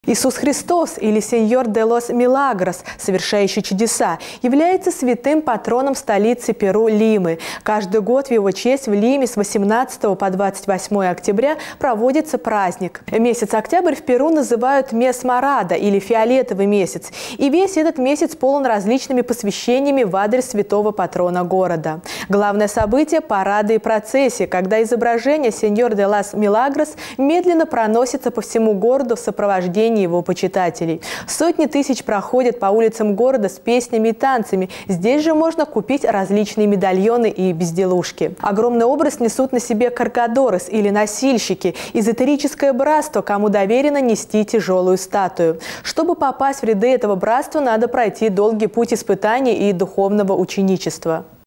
Иисус Христос, или Сеньор де лос Милагрос, совершающий чудеса, является святым патроном столицы Перу Лимы. Каждый год в его честь в Лиме с 18 по 28 октября проводится праздник. Месяц октябрь в Перу называют Мес Морада, или фиолетовый месяц. И весь этот месяц полон различными посвящениями в адрес святого патрона города. Главное событие – парады и процессии, когда изображение Сеньор де лос Милагрос медленно проносится по всему городу в сопровождении его почитателей. Сотни тысяч проходят по улицам города с песнями и танцами. Здесь же можно купить различные медальоны и безделушки. Огромный образ несут на себе каркадорес, или носильщики, эзотерическое братство, кому доверено нести тяжелую статую. Чтобы попасть в ряды этого братства, надо пройти долгий путь испытаний и духовного ученичества.